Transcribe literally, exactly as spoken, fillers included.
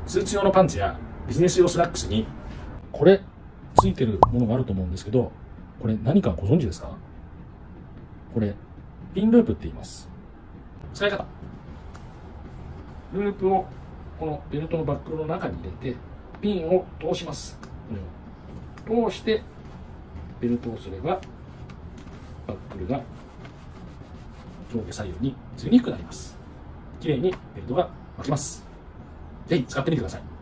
スーツ用のパンツやビジネス用スラックスにこれついてるものがあると思うんですけど、これ何かご存知ですか？これピンループって言います。使い方、ループをこのベルトのバックルの中に入れてピンを通します。これを通してベルトをすればバックルが上下左右にずれにくくなります。きれいにベルトが巻きます。ぜひ使ってみてください。